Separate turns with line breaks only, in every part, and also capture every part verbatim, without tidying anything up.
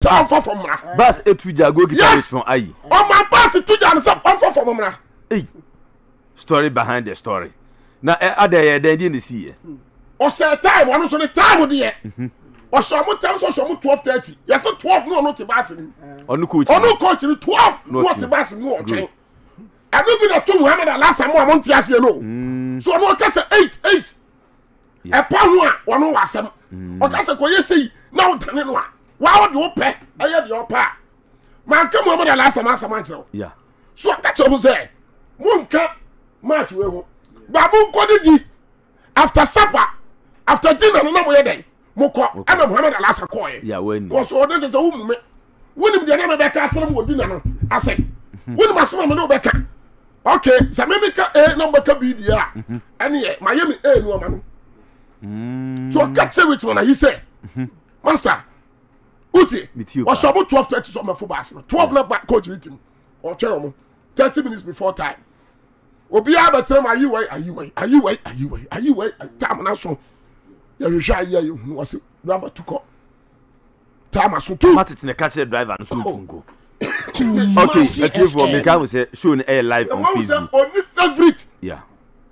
so on for from mra
bas etuja go kita response ayi
on my pass tuja no so on for from mra
eh story behind the story na ade dey dey see
o say time one so the time dey o so mo time so so mo twelve thirty yes twelve no no te bas ni
onu coach
onu coach ni twelve no te bas ni o twen anu bi na to Muhammad alasa mo mo ntia se no so no ka say eight eight e pa ho a wono wasem o ka say ko yesi na o dane no a wa o de o pe aye de o pa man ka Muhammad alasa ma sama ntia
yeah
so ka cho mo say mo nka match we ho babu ko di after supper after dinner no na mo ye dey mo ko ana Muhammad alasa ko ye
yeah when
wo so de je wo mu me wonim de na me be ka tere mo dinner no ase wonim asema me no be ka okay so me me ka a number ka bi dia ene ye Miami a no ma no mm so ka tell which one he say master uti o so mo twelve thirty so me fo bass no twelve na coach ni team o tell mo thirty minutes before time obi abatem ayi wai ayi wai ayi wai ayi wai ayi wai time na so ya hwehwe ayi ayi hu wase driver to go time so two
Matic ne catch the driver no so funko okay let's for me can we say show on air live on Facebook
only favorite
yeah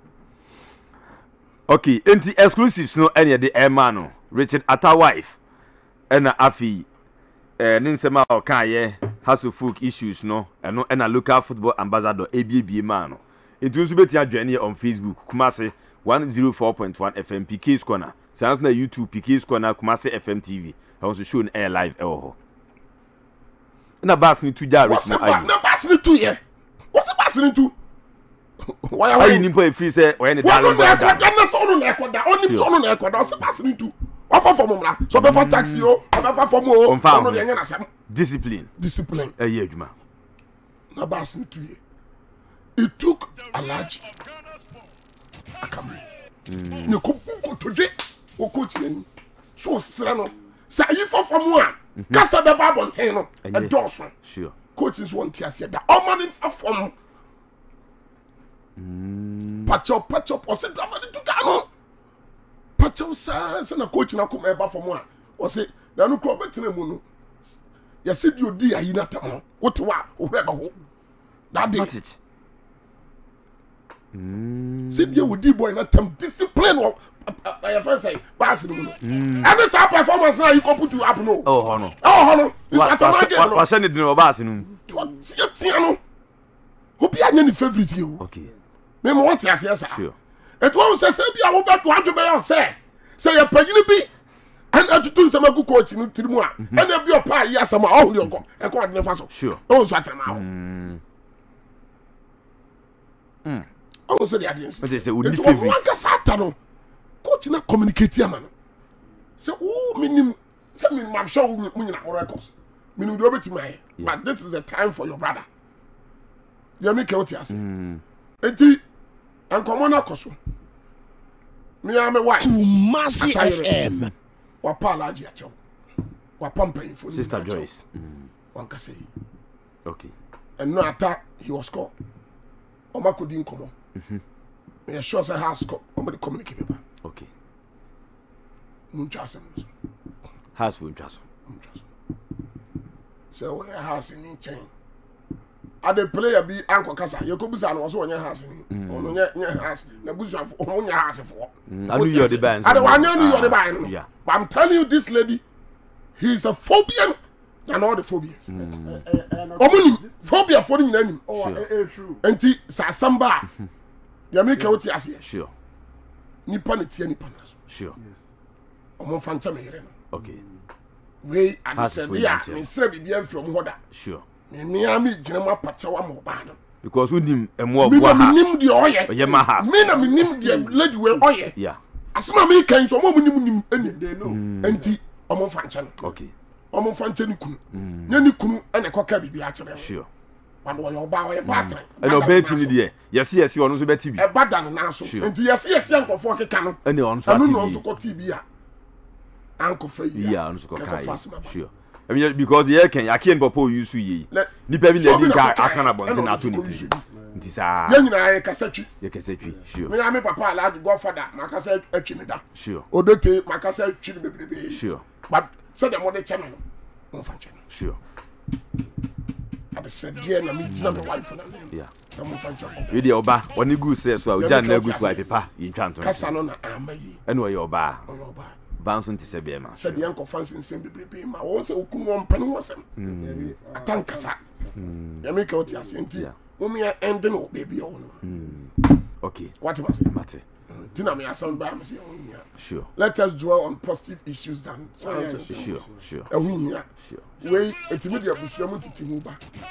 okay enti exclusives no any the air man no Richard Atta wife and afi eh ninsema o kan ye hustle folk issues no eno and a local football ambassador A B B man no it was betia journey on Facebook Kumasi one oh four point one F M P K's corner sounds na YouTube P K's corner Kumasi F M T V I was shown air live eh ho na bass ni tuja rich mo ayi
na bass ni tu ye what's bass ni tu why are
you nimpo e free say why ni dalon boy da
na so no na ekoda oni so no na ekoda what's bass ni tu offer for mumra so be for taxi o offer for mo no de nya na sam
discipline
discipline
eh ye adwuma
na bass ni tu ye it took a large akami ni ko ko today o coach ni so sira no sa yi for for mo a kasa be ba bonten no e doso
sure
coaches want to see that all man for from patch up patch up o se drama ni tuka no patch up sa se na coach na come e ba for mo a o se na no ko betina mu no ya se di odi ayi na tam wote wa o hwe ba ho that day mm se di odi boy na tam discipline o I first say pass no no and sa performance na you come put you up no
oh ho no
oh ho no it's automatic no
wa se ni din o bass no
tia tia no obi anya ni favorite you
okay
me mo want tia sia sa
sure
et wo say say bia wo bet wo be you say say ya pagini bi and atutu nsama ku coach no tirimu a and e bi o pa yi asama o hu ko e ko adne fa so
sure
o so atama ho
mm
mm o so the audience
what say we favorite
one ka sata no coach na communicate am no say oh minim say minim am sure we nyina records minim do beti mai but this is the time for your brother you make out here mm enti ankomo na koso me am why
Kumasi F M
wa pala aji acho wa pampa info
Sister Joyce mm
one ka say
okay
and no attack he was called o makodi nkomo mhm me sure say has score o me communicate paper
okay
munchasem
has for munchaso
so we has in chain ade player bi anko kasa ye ko bisa no so onye has ni ono nye nye has na busu afo onye has fo
anu you the band
ade wanya nu you the band no but I'm telling you this lady he's a phobian and all the phobias omuni phobia for ni nanim
oh eh true
enti sa samba ya make out ase
sure
nipa ne tie nipa na so
sure
yes omo fanta me yere no
okay
we and said yeah me sere bibia from hoda
sure
me me am gina ma pacha wa mo ba no
because we nim emo ogwa ha
me nim de oye
oye ma ha
me na me nim de lady we oye
yeah
asema me kan so omo nim nim eni they know enti omo fanta no
okay
omo fanta ni kunu nya ni kunu ene koka bibia kire
sure
wanu oye oba oye batran
ene obenti ni de yes yes onu so beti bi
e badan na so enti yes yes yankofo keka no
ene onu so
anu no so ko T V a anko fa yi
yeah onu so ko kai sure I mean because the air can yakin popo use yi ni pe bi na bi ka akana bonte na to ni nti sa
ya nyina ye kasatwi
ye kasatwi sure
me ya me papa alaji godfather makasa atwi me da
sure
odote makasa atwi me bebrebe
sure
but say the mother chairman no mo fa nche
Sure.
I said, dear, na me tina me wife na.
Yeah.
Na mo fancha.
We dey oba, when you go say so, we jan na go wife pa, you twanto.
Kasa no na amayi.
Eno we oba.
Oba.
Bounce nti se be ma.
Said the uncle fancy nsem bebrebe ma. Won se okunu won panu wasem. Atankasa. Ya make out ya senti. Wo me ending o baby o no.
Okay.
What was it?
Mate.
Tina me sound by me say
sure.
Let us dwell on positive issues than
oh, yeah, sure, sure.
Ehun sure. We etimi de abusua mu titi mu ba.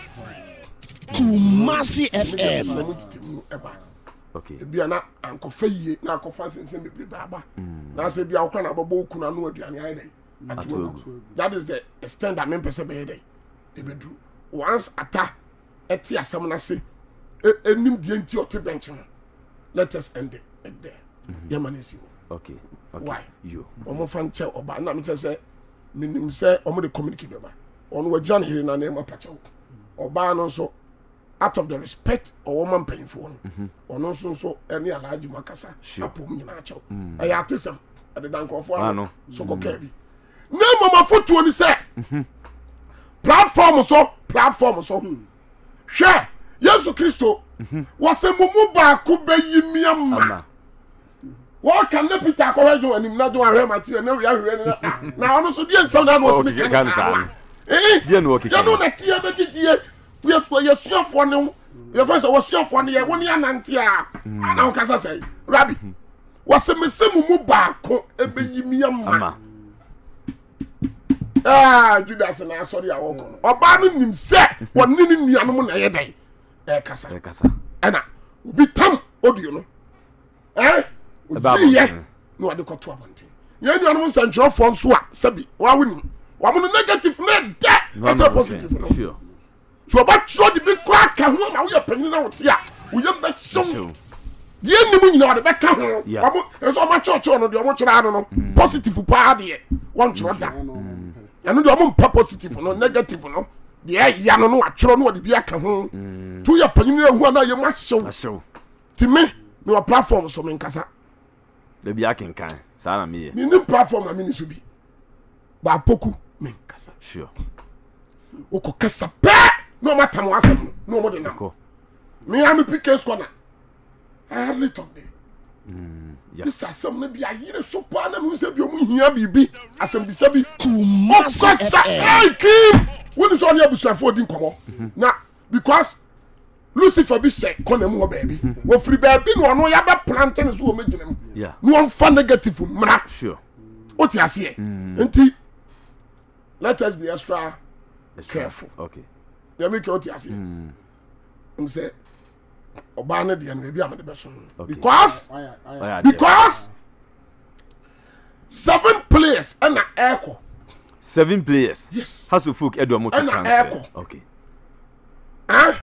Kumasi F M.
Okay.
Bia na ankofa yie na ankofa sensen bebre baba. Na say bia okwa na bobo okuna no aduane ayi dey. That is the extent that men person be dey. E be do. Once ata eti asem na say enim die nti ote bench no. Let us end it there. Yeah, man is you.
Okay. Okay.
Why?
You.
Omo fan che oba na me say minim say omo de communicate baba. Ono wa jan here na na ma pacha. Oba no so out of the respect or woman paying for no. Ono so so any alaji makasa apom nyina achew. Ay atisam at the dank of one. So ko kebi. Na mama foto ni say. Platform so platform so. Hwe Yesu Kristo wase mumu ba ko bayi miam. What can the Peter ko hejo anim na do ahwe material na we ahwe na na ono so die nsam na no timi kan. Eh
die no okike.
Ya no na tie be didie. We so ye suafo ne ye fa so suafo ne ye woni anante a na nkasa sai. Rabbi wase mese mumu ba ko ebeyi miam.
Ama.
Ah Judas na sorry a woko. Oba no nim se woni ni nuanom na ye dai. Eh kasa.
Eh kasa.
Ana obi tam audio no. Eh? Obi ye no ade koto abonte. Ye nuanom sanchiro fo nso a sabi wa woni. Wa mo negative na da. It's a positive no.
Sure.
So about throw the big crack and one we are penny now tia. We am be so. Ye ni mu nyina ade be ka ho. Wa mo enso ma church no de o mo kira no no. Positive pa de. One throw da. Ya no de o mo pa positive no negative no. De ya no no atworo no de bi aka ho. Tu ya penny na hu na ye ma hyew.
Ahyew.
Ti me no platform so me nkasa.
Le bi akenkan. Sa na me ye.
Ni nim platform ami ni so bi. Ba poku me nkasa.
Sure.
Oko kasa pe no matter mo asem no mo de na
Ko.
Me am pick corner. I hardly talk there.
Mm. Yeah.
This asem na bi ayire so pa na me say bi o mu hia bibi asem bi sabi
Kumasi F M.
Hey Kim, when is on your busuafo din komo. Na because Lucifer bi say corner mu ho baby. Wo free baby no no ya be planting so o meginem.
Yeah.
No on fa negative mra.
Sure.
What you see? Enti let us be extra careful.
Okay.
They make what you see. I'm say oba na de na baby am de beso. Because because seven players and na echo.
Seven players.
Yes.
Has to folk edo mo to
transfer.
Okay.
Huh?